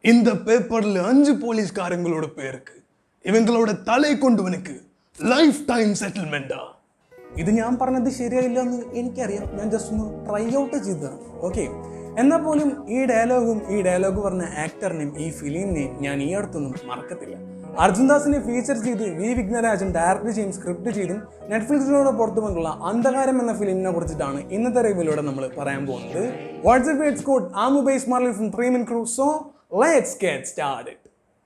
இந்த பேப்பர்ல 5 போலீஸ்காரங்களோட பேருக்கு ഇവങ്ങളോட തലയെ കൊണ്ടുവനക്ക് ലൈഫ് ടൈം സെറ്റിൽമെന്റാ. ഇത് ഞാൻ പറഞ്ഞത് ശരിയായില്ല എന്ന് എനിക്കറിയാം. ഞാൻ ജസ്റ്റ് ഒന്ന് ട്രൈ ഔട്ട് ചെയ്തതാണ്. ഓക്കെ, എന്നാൽ പോലും ഈ ഡയലോഗ് പറഞ്ഞ ആക്ടറിനെയും ഈ ഫിലിമിനെയും ഞാൻ ഈ അടുത്തൊന്നും മറക്കത്തില്ല. അർജുൻ ദാസിനെ ഫീച്ചർ ചെയ്ത് വി വിഘ്നരാജൻ ഡയറക്ട് ചെയ്യും സ്ക്രിപ്റ്റ് ചെയ്തും നെറ്റ്ഫ്ലിക്സിലൂടെ പുറത്തു വന്നിട്ടുള്ള അന്ധകാരം എന്ന ഫിലിമിനെ കുറിച്ചിട്ടാണ് ഇന്നത്തെ റിവ്യൂലൂടെ നമ്മൾ പറയാൻ പോകുന്നത്. What's up it's code I'm Ubais Marley from 3 Min Crew. So let's get started.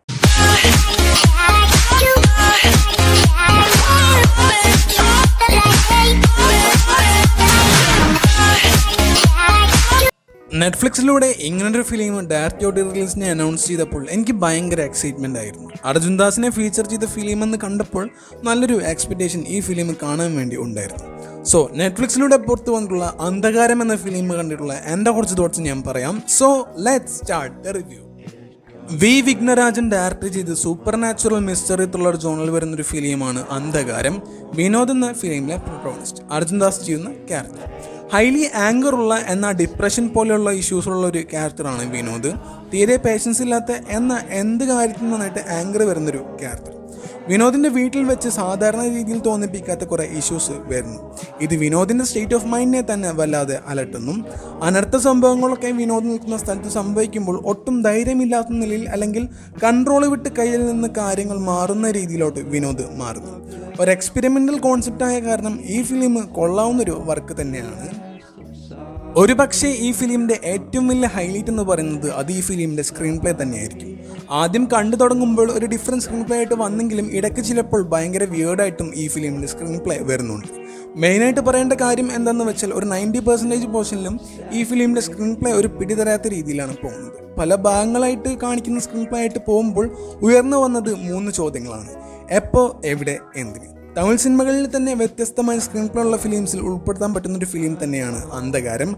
നെറ്റ്ഫ്ലിക്സിലൂടെ ഇങ്ങനൊരു ഫിലിം ഡയറക്റ്റ് ഓടി റിലീസിനെ അനൗൺസ് ചെയ്തപ്പോൾ എനിക്ക് ഭയങ്കര എക്സൈറ്റ്മെൻ്റ് ആയിരുന്നു. അർജുൻ ദാസിനെ ഫീച്ചർ ചെയ്ത ഫിലിം എന്ന് കണ്ടപ്പോൾ നല്ലൊരു എക്സ്പെക്ടേഷൻ ഈ ഫിലിം കാണാൻ വേണ്ടി ഉണ്ടായിരുന്നു. സോ നെറ്റ്ഫ്ലിക്സിലൂടെ പുറത്തു വന്നിട്ടുള്ള അന്ധകാരം എന്ന ഫിലിം കണ്ടിട്ടുള്ള എൻ്റെ കുറച്ച് തോട്ട്സ് ഞാൻ പറയാം. So let's start the review. V Vighnarajan direct ചെയ്ത് സൂപ്പർ നാച്ചുറൽ മിസ്റ്ററി ത്രില്ലർ ജോണിൽ വരുന്നൊരു ഫിലിമാണ് അന്ധകാരം. വിനോദ് എന്ന ഫിലിമിലെ പ്രൊട്ടോണിസ്റ്റ് അർജുൻ ദാസ് ചെയ്യുന്ന ക്യാരക്ടർ. ഹൈലി ആങ്കർ ഉള്ള എന്നാൽ ഡിപ്രഷൻ പോലെയുള്ള ഇഷ്യൂസുള്ള ഒരു ക്യാരക്ടറാണ് വിനോദ്. തീരെ പേഷ്യൻസ് ഇല്ലാത്ത എന്നാൽ എന്ത് കാര്യത്തിനും നന്നായിട്ട് ആങ്കർ വരുന്നൊരു ക്യാരക്ടർ. വിനോദിൻ്റെ വീട്ടിൽ വെച്ച് സാധാരണ രീതിയിൽ തോന്നിപ്പിക്കാത്ത കുറേ ഇഷ്യൂസ് വരുന്നു. ഇത് വിനോദിൻ്റെ സ്റ്റേറ്റ് ഓഫ് മൈൻഡിനെ തന്നെ വല്ലാതെ അലട്ടുന്നു. അനർത്ഥ സംഭവങ്ങളൊക്കെ വിനോദ് നിൽക്കുന്ന സ്ഥലത്ത് സംഭവിക്കുമ്പോൾ ഒട്ടും ധൈര്യമില്ലാത്ത നിലയിൽ അല്ലെങ്കിൽ കൺട്രോൾ വിട്ട് കയ്യിൽ നിന്ന് കാര്യങ്ങൾ മാറുന്ന രീതിയിലോട്ട് വിനോദ് മാറുന്നു. ഒരു എക്സ്പെരിമെൻ്റൽ കോൺസെപ്റ്റായ കാരണം ഈ ഫിലിം കൊള്ളാവുന്നൊരു വർക്ക് തന്നെയാണ്. ഒരു പക്ഷേ ഈ ഫിലിമിൻ്റെ ഏറ്റവും വലിയ ഹൈലൈറ്റ് എന്ന് പറയുന്നത് അത് ഈ ഫിലിമിൻ്റെ സ്ക്രീൻ പ്ലേ തന്നെയായിരിക്കും. ആദ്യം കണ്ടു തുടങ്ങുമ്പോൾ ഒരു ഡിഫറൻറ്റ് സ്ക്രീൻ പ്ലേ ആയിട്ട് വന്നെങ്കിലും ഇടയ്ക്ക് ചിലപ്പോൾ ഭയങ്കര വിയേർഡായിട്ടും ഈ ഫിലിമിൻ്റെ സ്ക്രീൻ പ്ലേ വരുന്നുണ്ട്. മെയിനായിട്ട് പറയേണ്ട കാര്യം എന്താണെന്ന് വെച്ചാൽ ഒരു 90% പോർഷനിലും ഈ ഫിലിമിൻ്റെ സ്ക്രീൻ പ്ലേ ഒരു പിടിതരാത്ത രീതിയിലാണ് പോകുന്നത്. പല ഭാഗങ്ങളായിട്ട് കാണിക്കുന്ന സ്ക്രീൻ പ്ലേ ആയിട്ട് പോകുമ്പോൾ ഉയർന്നു വന്നത് 3 ചോദ്യങ്ങളാണ്. എപ്പോൾ, എവിടെ, എന്തിന്. തമിഴ് സിനിമകളിൽ തന്നെ വ്യത്യസ്തമായ സ്ക്രീൻ പ്ലേ ഉള്ള ഫിലിംസിൽ ഉൾപ്പെടുത്താൻ പറ്റുന്നൊരു ഫിലിം തന്നെയാണ് അന്ധകാരം.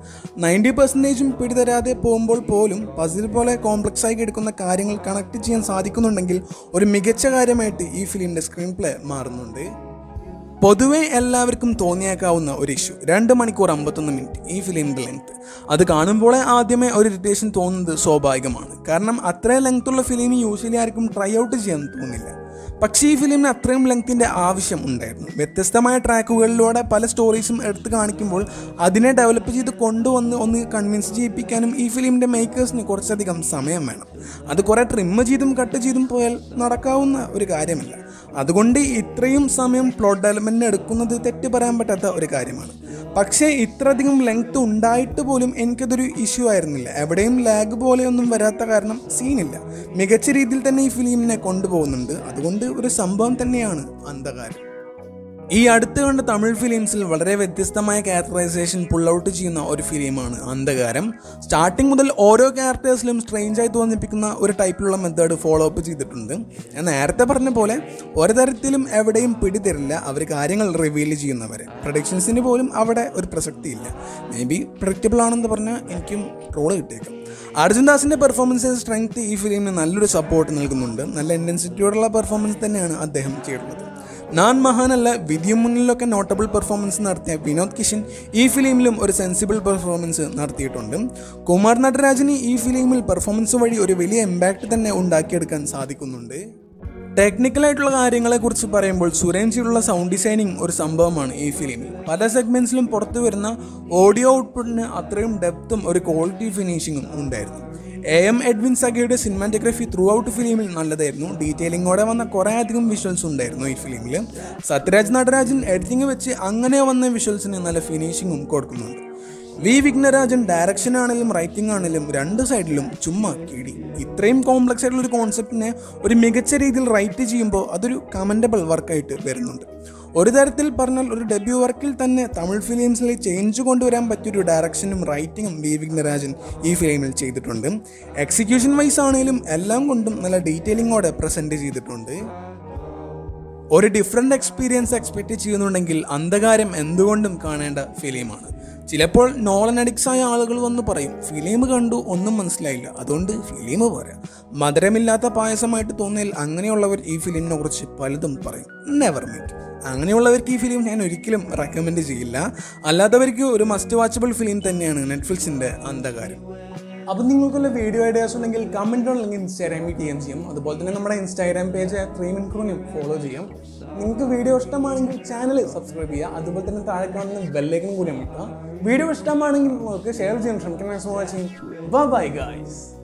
90% പിടിതരാതെ പോകുമ്പോൾ പോലും പസിൽ പോലെ കോംപ്ലക്സ് ആയി എടുക്കുന്ന കാര്യങ്ങൾ കണക്ട് ചെയ്യാൻ സാധിക്കുന്നുണ്ടെങ്കിൽ ഒരു മികച്ച കാര്യമായിട്ട് ഈ ഫിലിമിൻ്റെ സ്ക്രീൻ പ്ലേ മാറുന്നുണ്ട്. പൊതുവെ എല്ലാവർക്കും തോന്നിയേക്കാവുന്ന ഒരു ഇഷ്യൂ 2 മണിക്കൂർ 51 മിനിറ്റ് ഈ ഫിലിമിൻ്റെ ലെങ്ത്. അത് കാണുമ്പോഴേ ആദ്യമേ ഒരു ഇറിറ്റേഷൻ തോന്നുന്നത് സ്വാഭാവികമാണ്. കാരണം അത്രയും ലെങ്ത്തുള്ള ഫിലിം യൂഷ്വലി ആർക്കും ട്രൈ ഔട്ട് ചെയ്യാൻ തോന്നില്ല. പക്ഷേ ഈ ഫിലിമിന് അത്രയും ലെങ്ത്തിൻ്റെ ആവശ്യം ഉണ്ടായിരുന്നു. വ്യത്യസ്തമായ ട്രാക്കുകളിലൂടെ പല സ്റ്റോറീസും എടുത്ത് കാണിക്കുമ്പോൾ അതിനെ ഡെവലപ്പ് ചെയ്ത് കൊണ്ടുവന്ന് ഒന്ന് കൺവിൻസ് ചെയ്യിപ്പിക്കാനും ഈ ഫിലിമിൻ്റെ മേക്കേഴ്സിന് കുറച്ചധികം സമയം വേണം. അത് കുറേ ട്രിമ്മ് ചെയ്തും കട്ട് ചെയ്തും പോയാൽ നടക്കാവുന്ന ഒരു കാര്യമല്ല. അതുകൊണ്ട് ഇത്രയും സമയം പ്ലോട്ട് ഡെവലപ്മെൻറ്റിന് എടുക്കുന്നത് തെറ്റ് പറയാൻ പറ്റാത്ത ഒരു കാര്യമാണ്. പക്ഷേ ഇത്രയധികം ലെങ്ത്ത് ഉണ്ടായിട്ട് പോലും എനിക്കതൊരു ഇഷ്യൂ ആയിരുന്നില്ല. എവിടെയും ലാഗ് പോലെയൊന്നും വരാത്ത കാരണം സീനില്ല. മികച്ച രീതിയിൽ തന്നെ ഈ ഫിലിമിനെ കൊണ്ടുപോകുന്നുണ്ട്. അതുകൊണ്ട് ഒരു സംഭവം തന്നെയാണ് അന്ധകാരം. ഈ അടുത്ത് കണ്ട തമിഴ് ഫിലിംസിൽ വളരെ വ്യത്യസ്തമായ ക്യാരക്ടറൈസേഷൻ പുൾ ഔട്ട് ചെയ്യുന്ന ഒരു ഫിലിമാണ് അന്ധകാരം. സ്റ്റാർട്ടിങ് മുതൽ ഓരോ ക്യാരക്ടേഴ്സിലും സ്ട്രേഞ്ചായി തോന്നിപ്പിക്കുന്ന ഒരു ടൈപ്പിലുള്ള മെത്തേഡ് ഫോളോ അപ്പ് ചെയ്തിട്ടുണ്ട്. ഞാൻ നേരത്തെ പറഞ്ഞ പോലെ ഒരു തരത്തിലും എവിടെയും പിടിതരില്ല അവർ കാര്യങ്ങൾ റിവീൽ ചെയ്യുന്നവരെ. പ്രൊഡിക്ഷൻസിന് പോലും അവിടെ ഒരു പ്രസക്തിയില്ല. മേ ബി പ്രഡിക്റ്റബിൾ ആണെന്ന് പറഞ്ഞാൽ എനിക്കും ട്രോള് കിട്ടിയേക്കും. അർജുൻ ദാസിൻ്റെ പെർഫോമൻസിൻ്റെ സ്ട്രെങ്ത് ഈ ഫിലിമിന് നല്ലൊരു സപ്പോർട്ട് നൽകുന്നുണ്ട്. നല്ല ഇൻറ്റൻസിറ്റിയോടുള്ള പെർഫോമൻസ് തന്നെയാണ് അദ്ദേഹം ചെയ്തിട്ടുള്ളത്. നാൻ മഹാനല്ല വിധിയും മുന്നിലൊക്കെ നോട്ടബിൾ പെർഫോമൻസ് നടത്തിയ വിനോദ് കിഷൻ ഈ ഫിലിമിലും ഒരു സെൻസിബിൾ പെർഫോമൻസ് നടത്തിയിട്ടുണ്ട്. കുമാർ നടരാജന് ഈ ഫിലിമിൽ പെർഫോമൻസ് വഴി ഒരു വലിയ ഇമ്പാക്റ്റ് തന്നെ ഉണ്ടാക്കിയെടുക്കാൻ സാധിക്കുന്നുണ്ട്. ടെക്നിക്കലായിട്ടുള്ള കാര്യങ്ങളെക്കുറിച്ച് പറയുമ്പോൾ സുരേൻജിയുള്ള സൗണ്ട് ഡിസൈനിങ് ഒരു സംഭവമാണ് ഈ ഫിലിമിൽ. പല സെഗ്മെൻറ്റ്സിലും പുറത്തു വരുന്ന ഓഡിയോ ഔട്ട്പുട്ടിന് അത്രയും ഡെപ്തും ഒരു ക്വാളിറ്റി ഫിനിഷിങ്ങും ഉണ്ടായിരുന്നു. AM എഡ്വിൻ സഗയുടെ സിനിമാറ്റോഗ്രഫി ത്രൂ ഔട്ട് ഫിലിമിൽ നല്ലതായിരുന്നു. ഡീറ്റെയിലിങ്ങോടെ വന്ന കുറേ അധികം വിഷ്വൽസ് ഉണ്ടായിരുന്നു ഈ ഫിലിമിൽ. സത്യരാജ് നടരാജൻ എഡിറ്റിംഗ് വെച്ച് അങ്ങനെ വന്ന വിഷ്വൽസിന് നല്ല ഫിനിഷിങ്ങും കൊടുക്കുന്നുണ്ട്. വി വിഘ്നരാജൻ ഡയറക്ഷൻ ആണെങ്കിലും റൈറ്റിംഗ് ആണെങ്കിലും 2 സൈഡിലും ചുമ്മാ കിടി. ഇത്രയും കോംപ്ലക്സ് ആയിട്ടുള്ള ഒരു കോൺസെപ്റ്റിനെ ഒരു മികച്ച രീതിയിൽ റൈറ്റ് ചെയ്യുമ്പോൾ അതൊരു കമൻറ്റബിൾ വർക്കായിട്ട് വരുന്നുണ്ട്. ഒരു തരത്തിൽ പറഞ്ഞാൽ ഒരു ഡെബ്യൂ വർക്കിൽ തന്നെ തമിഴ് ഫിലിംസിൽ ചേഞ്ച് കൊണ്ടുവരാൻ പറ്റിയൊരു ഡയറക്ഷനും റൈറ്റിങ്ങും വി വിഘ്നരാജൻ ഈ ഫിലിമിൽ ചെയ്തിട്ടുണ്ട്. എക്സിക്യൂഷൻ വൈസ് ആണെങ്കിലും എല്ലാം കൊണ്ടും നല്ല ഡീറ്റെയിലിങ്ങോടെ പ്രസൻറ്റ് ചെയ്തിട്ടുണ്ട്. ഒരു ഡിഫറെൻ്റ് എക്സ്പീരിയൻസ് എക്സ്പെക്റ്റ് ചെയ്യുന്നുണ്ടെങ്കിൽ അന്ധകാരം എന്തുകൊണ്ടും കാണേണ്ട ഫിലിമാണ്. ചിലപ്പോൾ നോളൻ അഡിക്ട്സ് ആയ ആളുകൾ വന്ന് പറയും ഫിലിം കണ്ടു ഒന്നും മനസ്സിലായില്ല, അതുകൊണ്ട് ഫിലിം പോരാ. മധുരമില്ലാത്ത പായസമായിട്ട് തോന്നിയാൽ അങ്ങനെയുള്ളവർ ഈ ഫിലിമിനെ കുറിച്ച് പലതും പറയും. Never mind. അങ്ങനെയുള്ളവർക്ക് ഈ ഫിലിം ഞാൻ ഒരിക്കലും റെക്കമെൻഡ് ചെയ്യില്ല. അല്ലാത്തവർക്ക് ഒരു മസ്റ്റ് വാച്ചബിൾ ഫിലിം തന്നെയാണ് നെറ്റ്ഫ്ലിക്സിൻ്റെ അന്ധകാരം. അപ്പോൾ നിങ്ങൾക്കുള്ള വീഡിയോ ഐഡിയാസ് ഉണ്ടെങ്കിൽ കമൻറ്റ് ഉണ്ടെങ്കിൽ ഇൻസ്റ്റാഗ്രാമിൽ DM ചെയ്യും. അതുപോലെ തന്നെ നമ്മുടെ ഇൻസ്റ്റാഗ്രാം പേജ് 3 മിനിറ്റിനും ഫോളോ ചെയ്യാം. നിങ്ങൾക്ക് വീഡിയോ ഇഷ്ടമാണെങ്കിൽ ചാനൽ സബ്സ്ക്രൈബ് ചെയ്യുക. അതുപോലെ തന്നെ താഴെ കാണുന്ന ബെല്ലൈക്കനും കൂടി അമർത്തുക. വീഡിയോ ഇഷ്ടമാണെങ്കിൽ നിങ്ങൾക്ക് ഷെയർ ചെയ്യാൻ ശ്രമിക്കണം. Bye guys.